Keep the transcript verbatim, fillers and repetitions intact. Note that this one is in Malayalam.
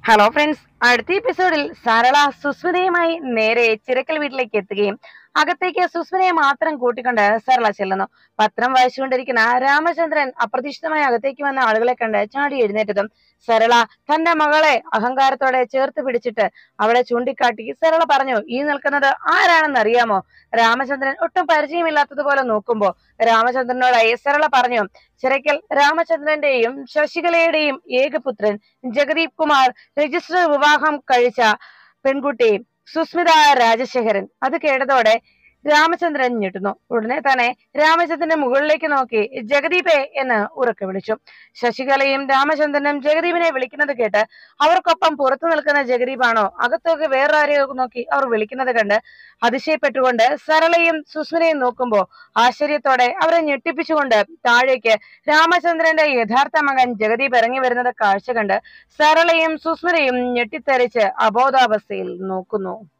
ഹലോ ഫ്രണ്ട്സ്, അടുത്ത എപ്പിസോഡിൽ സരള സുസ്മിതയുമായി നേരെ ചിറക്കൽ വീട്ടിലേക്ക് എത്തുകയും അകത്തേക്ക് സുസ്മിതയെ മാത്രം കൂട്ടിക്കൊണ്ട് സരള ചെല്ലുന്നു. പത്രം വായിച്ചുകൊണ്ടിരിക്കുന്ന രാമചന്ദ്രൻ അപ്രതീക്ഷിതമായി അകത്തേക്ക് വന്ന ആളുകളെ കണ്ട് ചാടി എഴുന്നേറ്റതും സരള തന്റെ മകളെ അഹങ്കാരത്തോടെ ചേർത്ത് പിടിച്ചിട്ട് അവളെ ചൂണ്ടിക്കാട്ടി സരള പറഞ്ഞു, ഈ നിൽക്കുന്നത് ആരാണെന്ന് അറിയാമോ? രാമചന്ദ്രൻ ഒട്ടും പരിചയമില്ലാത്തതുപോലെ നോക്കുമ്പോ രാമചന്ദ്രനോടായി സരള പറഞ്ഞു, ചിറക്കൽ രാമചന്ദ്രന്റെയും ശശികലയുടെയും ഏകപുത്രൻ ജഗദീപ് കുമാർ രജിസ്റ്റർ വിവാഹം കഴിച്ച പെൺകുട്ടി സുസ്മിത രാജശേഖരൻ. അത് കേട്ടതോടെ രാമചന്ദ്രൻ ഞെട്ടുന്നു. ഉടനെ തന്നെ രാമചന്ദ്രന്റെ മുകളിലേക്ക് നോക്കി ജഗദീപേ എന്ന് ഉറക്കെ വിളിച്ചു. ശശികലയും രാമചന്ദ്രനും ജഗദീപിനെ വിളിക്കുന്നത് കേട്ട് അവർക്കൊപ്പം പുറത്തു നിൽക്കുന്ന ജഗദീപാണോ അകത്തൊക്കെ വേറൊരാരെയോ നോക്കി അവർ വിളിക്കുന്നത് കണ്ട് അതിശയപ്പെട്ടുകൊണ്ട് സരളയും സുസ്മിതയും നോക്കുമ്പോ ആശ്ചര്യത്തോടെ അവരെ ഞെട്ടിപ്പിച്ചുകൊണ്ട് താഴേക്ക് രാമചന്ദ്രന്റെ യഥാർത്ഥ മകൻ ജഗദീപ് ഇറങ്ങി വരുന്നത് കാഴ്ച കണ്ട് സരളയും സുസ്മിതയും ഞെട്ടിത്തെറിച്ച് അബോധാവസ്ഥയിൽ നോക്കുന്നു.